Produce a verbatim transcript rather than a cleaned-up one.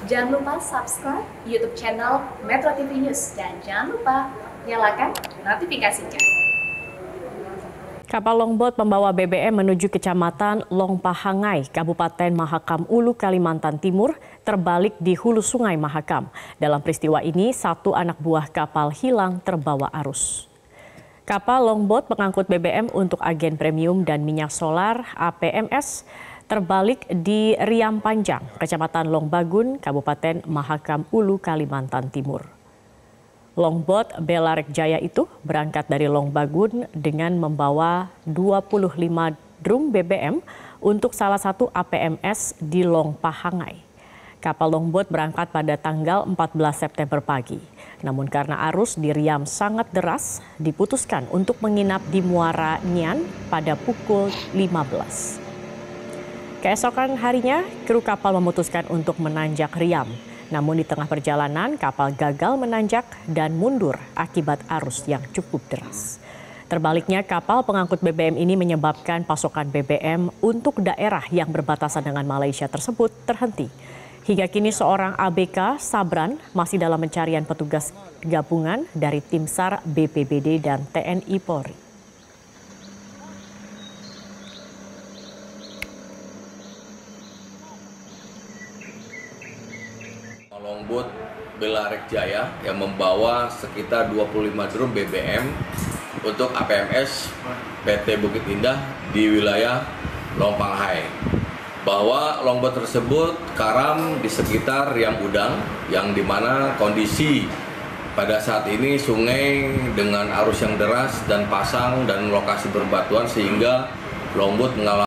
Jangan lupa subscribe YouTube channel Metro T V News dan jangan lupa nyalakan notifikasinya. Kapal longboat pembawa B B M menuju Kecamatan Longpahangai, Kabupaten Mahakam Ulu, Kalimantan Timur, terbalik di hulu Sungai Mahakam. Dalam peristiwa ini, satu anak buah kapal hilang terbawa arus. Kapal longboat pengangkut B B M untuk agen premium dan minyak solar A P M S terbalik di Riam Panjang, Kecamatan Longbagun, Kabupaten Mahakam Ulu, Kalimantan Timur. Longboat Belarek Jaya itu berangkat dari Longbagun dengan membawa dua puluh lima drum B B M untuk salah satu A P M S di Longpahangai. Kapal longboat berangkat pada tanggal empat belas September pagi. Namun karena arus di Riam sangat deras, diputuskan untuk menginap di Muara Nian pada pukul lima belas. Keesokan harinya, kru kapal memutuskan untuk menanjak Riam. Namun di tengah perjalanan, kapal gagal menanjak dan mundur akibat arus yang cukup deras. Terbaliknya, kapal pengangkut B B M ini menyebabkan pasokan B B M untuk daerah yang berbatasan dengan Malaysia tersebut terhenti. Hingga kini seorang A B K Sabran masih dalam pencarian petugas gabungan dari Tim SAR, B P B D, dan T N I Polri. Longboat Belarek Jaya yang membawa sekitar dua puluh lima drum B B M untuk A P M S P T Bukit Indah di wilayah Longpahangai. Bahwa longboat tersebut karam di sekitar Riam Udang, yang dimana kondisi pada saat ini sungai dengan arus yang deras dan pasang dan lokasi berbatuan sehingga longboat mengalami